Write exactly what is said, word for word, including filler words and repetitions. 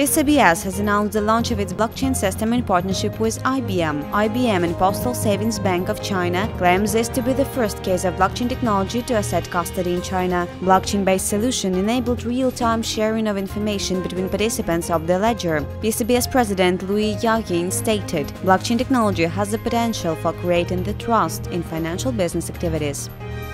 P S B C has announced the launch of its blockchain system in partnership with I B M. I B M and Postal Savings Bank of China claims this to be the first case of blockchain technology to asset custody in China. Blockchain-based solution enabled real-time sharing of information between participants of the ledger. P S B C President Lyu Jiajin stated, "Blockchain technology has the potential for creating the trust in financial business activities."